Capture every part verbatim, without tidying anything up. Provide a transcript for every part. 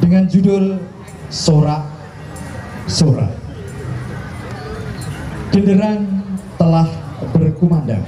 dengan judul Sorak Sorak. Genderang telah berkumandang,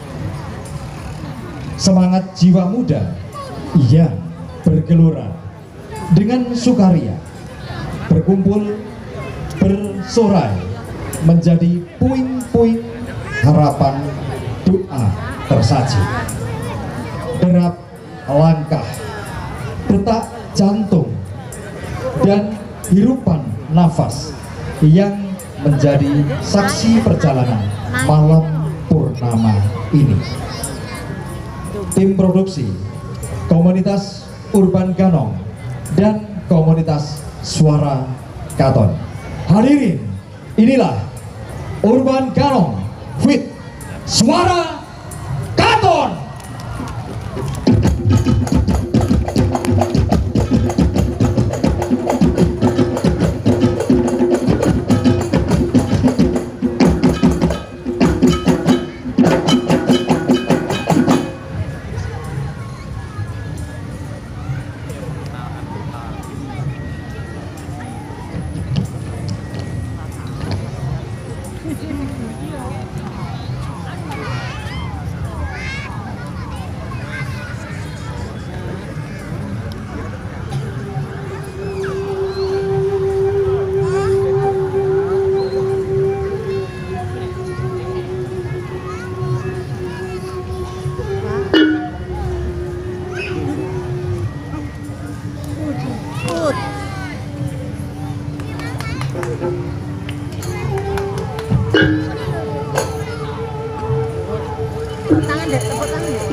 semangat jiwa muda ia bergelora, dengan sukaria berkumpul bersorai menjadi puing-puing harapan doa tersaji. Derap langkah, detak jantung, dan hirupan nafas yang menjadi saksi perjalanan malam purnama ini. Tim produksi komunitas Urban Ganong dan komunitas Suara Katon. Hadirin, inilah Urban Ganong with Suara Katon. Tangan deh, tepuk tangan deh.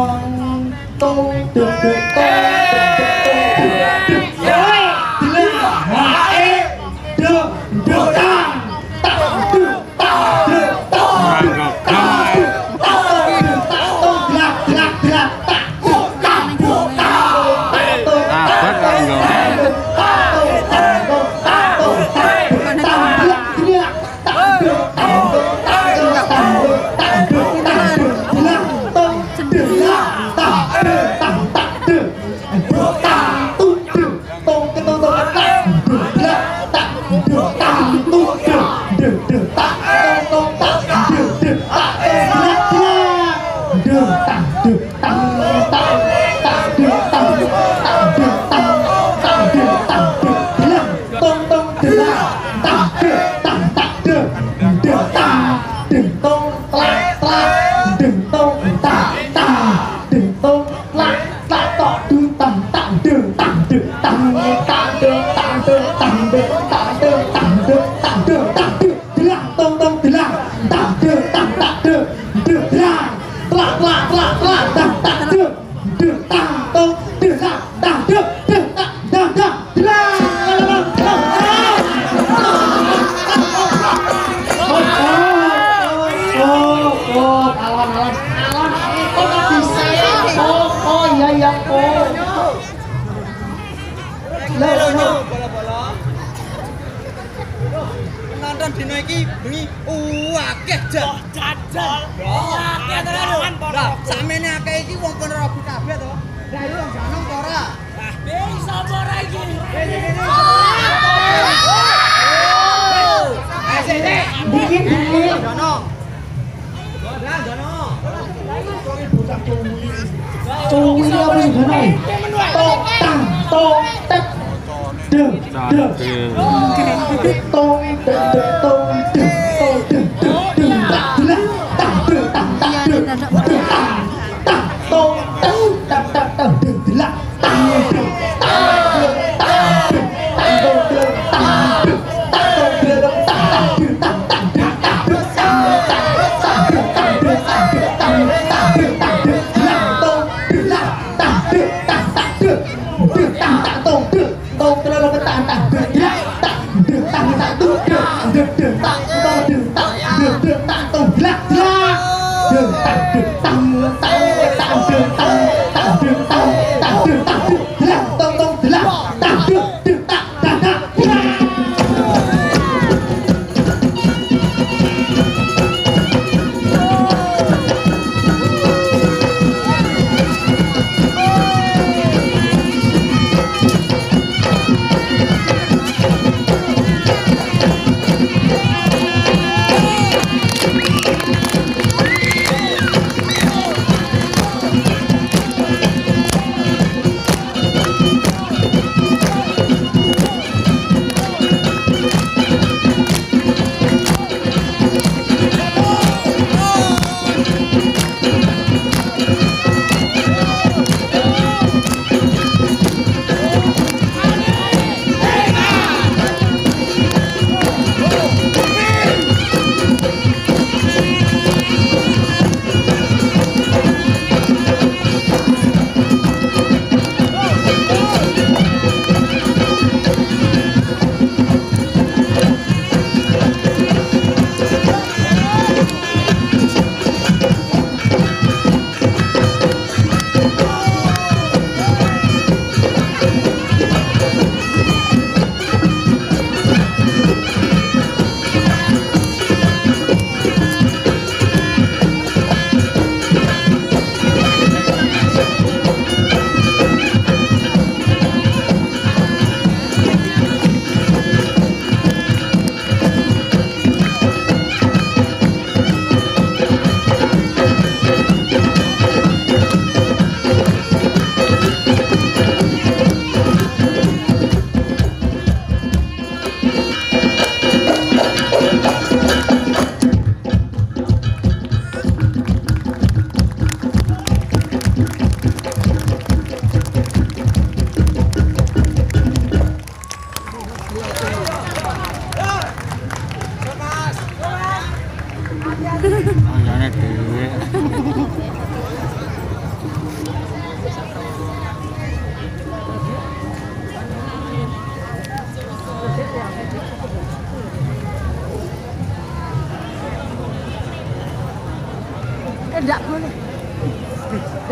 tong duk duk tong nonton dino iki bengi akeh jan jajal akeh tenan lho samene akeh iki wong kono rabu kabeh to lah iki wong janong to ora lah iso apa ora iki bikin bikin jono lah jono bocah cuwi cuwi apa sih jono tok tang tok tek Deng, deng, tong, deng, deng, tong, deng, tong, deng, deng, deng, tak, deng, tak, deng, tak, tak, deng, deng, tak, tak, tong, deng, tak, tak, tak, deng, deng, tak, deng, tak, deng, tak, deng, tak, tong, deng, tak, deng, tak, tong, deng, tak, tak, deng, tak, tak, deng, tak, deng, tak, deng, tak, deng, tak, deng, tak, deng, tak, deng, tak, deng, tak, deng, tak, deng, tong, deng, tak, tak, deng, tak, tak, deng, tak, tak, tong, deng tong terlalu ketan tak bergerak tak tak tak tuh tak tak tong tak tak tak tong gelak gelak tak tak tak tak tak tak tak tak gelak tong tong gelak tak tak tak tak Enggak boleh.